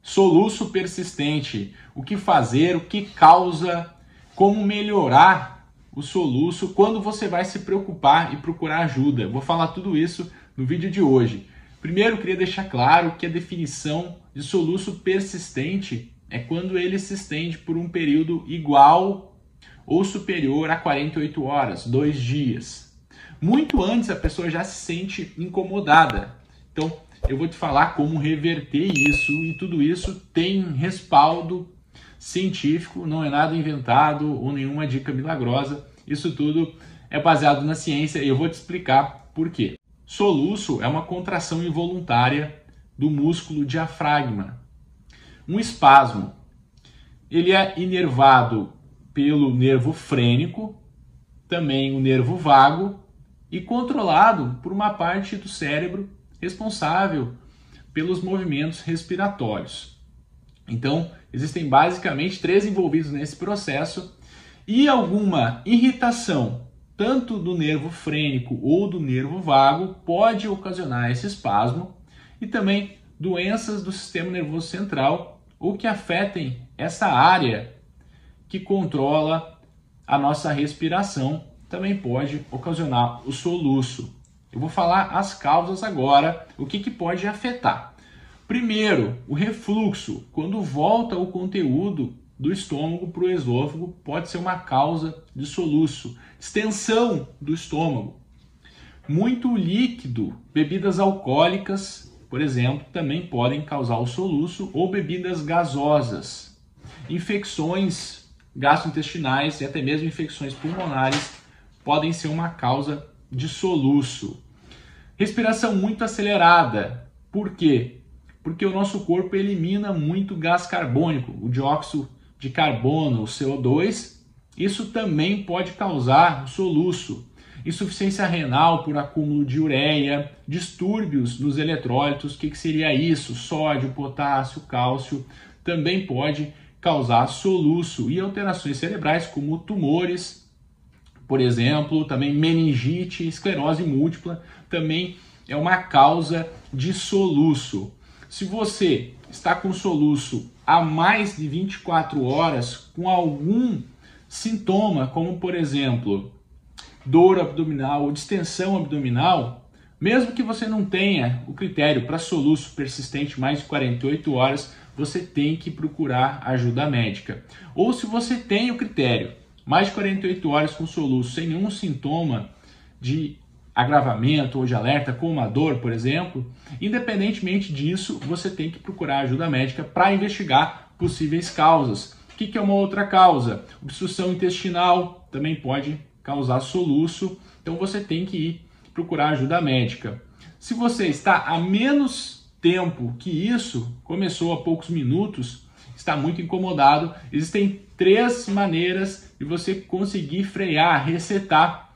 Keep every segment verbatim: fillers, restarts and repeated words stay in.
Soluço persistente, o que fazer, o que causa, como melhorar o soluço, quando você vai se preocupar e procurar ajuda. Vou falar tudo isso no vídeo de hoje. Primeiro, eu queria deixar claro que a definição de soluço persistente é quando ele se estende por um período igual ou superior a quarenta e oito horas, dois dias. Muito antes a pessoa já se sente incomodada. Então, eu vou te falar como reverter isso, e tudo isso tem respaldo científico, não é nada inventado ou nenhuma dica milagrosa. Isso tudo é baseado na ciência e eu vou te explicar por quê. Soluço é uma contração involuntária do músculo diafragma, um espasmo. Ele é inervado pelo nervo frênico, também o nervo vago, e controlado por uma parte do cérebro responsável pelos movimentos respiratórios. Então, existem basicamente três envolvidos nesse processo, e alguma irritação, tanto do nervo frênico ou do nervo vago, pode ocasionar esse espasmo, e também doenças do sistema nervoso central ou que afetem essa área que controla a nossa respiração, também pode ocasionar o soluço. Eu vou falar as causas agora, o que, que pode afetar. Primeiro, o refluxo. Quando volta o conteúdo do estômago para o esôfago, pode ser uma causa de soluço. Extensão do estômago. Muito líquido, bebidas alcoólicas, por exemplo, também podem causar o soluço, ou bebidas gasosas. Infecções gastrointestinais e até mesmo infecções pulmonares podem ser uma causa de soluço. Respiração muito acelerada. Por quê? Porque o nosso corpo elimina muito gás carbônico, o dióxido de carbono, o C O dois. Isso também pode causar soluço. Insuficiência renal por acúmulo de ureia, distúrbios nos eletrólitos. O que, que seria isso? Sódio, potássio, cálcio. Também pode causar soluço. E alterações cerebrais como tumores, por exemplo, também meningite, esclerose múltipla, também é uma causa de soluço. Se você está com soluço há mais de vinte e quatro horas, com algum sintoma, como por exemplo, dor abdominal ou distensão abdominal, mesmo que você não tenha o critério para soluço persistente mais de quarenta e oito horas, você tem que procurar ajuda médica. Ou se você tem o critério mais de quarenta e oito horas com soluço, sem nenhum sintoma de agravamento ou de alerta, como a dor, por exemplo, independentemente disso, você tem que procurar ajuda médica para investigar possíveis causas. O que é uma outra causa? Obstrução intestinal também pode causar soluço, então você tem que ir procurar ajuda médica. Se você está há menos tempo que isso, começou há poucos minutos, está muito incomodado, existem três maneiras de você conseguir frear, resetar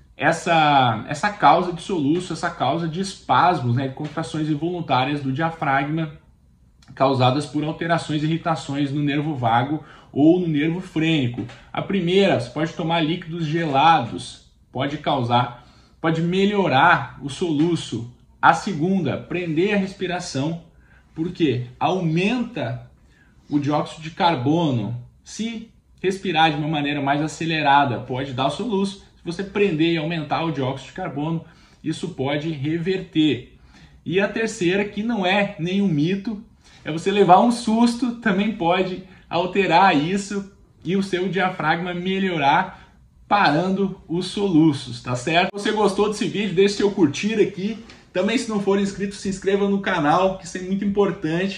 essa, essa causa de soluço, essa causa de espasmos, né, de contrações involuntárias do diafragma causadas por alterações e irritações no nervo vago ou no nervo frênico. A primeira, você pode tomar líquidos gelados, pode causar, pode melhorar o soluço. A segunda, prender a respiração, porque aumenta o dióxido de carbono. Se respirar de uma maneira mais acelerada, pode dar soluço. Se você prender e aumentar o dióxido de carbono, isso pode reverter. E a terceira, que não é nenhum mito, é você levar um susto, também pode alterar isso e o seu diafragma melhorar, parando os soluços, tá certo? Se você gostou desse vídeo, deixe seu curtir aqui. Também, se não for inscrito, se inscreva no canal, que isso é muito importante.